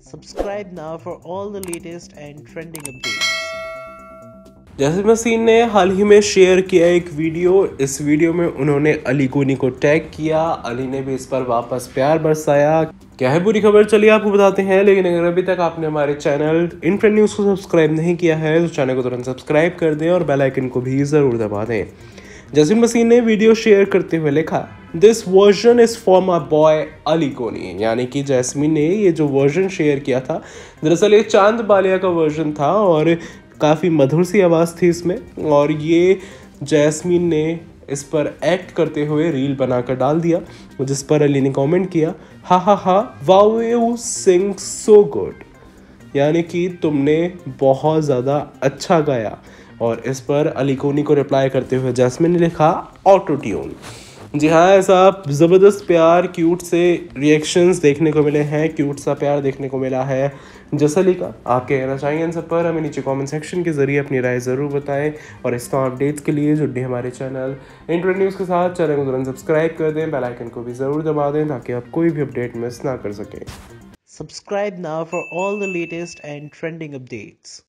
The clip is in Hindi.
Subscribe now for all the latest and trending updates. Jasmin Bhasin ने हाल ही में शेयर किया एक वीडियो। इस वीडियो में उन्होंने अली कोनी को टैग किया। अली ने भी इस पर वापस प्यार बरसाया। क्या है पूरी खबर, चलिए आपको बताते हैं। लेकिन अगर अभी तक आपने हमारे चैनल इन ट्रेंड न्यूज़ को सब्सक्राइब नहीं किया है तो चैनल को तुरंत सब्सक्राइब कर दें और बेल आइकन को भी ज़रूर दबा दें। जैस्मिन मसीन ने वीडियो शेयर करते हुए लिखा, this version is for my boy Aly Goni. यानी कि जैस्मिन ने ये जो वर्जन शेयर किया था, दरअसल ये चांद बालिया का वर्जन था और काफ़ी मधुर सी आवाज़ थी इसमें। और ये जैस्मिन ने इस पर एक्ट करते हुए रील बनाकर डाल दिया, जिस पर अली ने कमेंट किया, हा हा हा wow you sing so good. यानी कि तुमने बहुत ज़्यादा अच्छा गाया। और इस पर अली कोनी को रिप्लाई करते हुए जैस्मिन ने लिखा, ऑटो ट्यून। जी हाँ, ऐसा ज़बरदस्त प्यार, क्यूट से रिएक्शंस देखने को मिले हैं, क्यूट सा प्यार देखने को मिला है जस अली का। आप कहना चाहिए इन सब पर हमें नीचे कमेंट सेक्शन के जरिए अपनी राय ज़रूर बताएं। और इस तमाम अपडेट्स के लिए जुड़े हमारे चैनल इन ट्रेंड न्यूज़ के साथ। चैनल को तुरंत सब्सक्राइब कर दें, बेल आइकन को भी ज़रूर दबा दें ताकि आप कोई भी अपडेट मिस ना कर सकें। Subscribe now for all the latest and trending updates.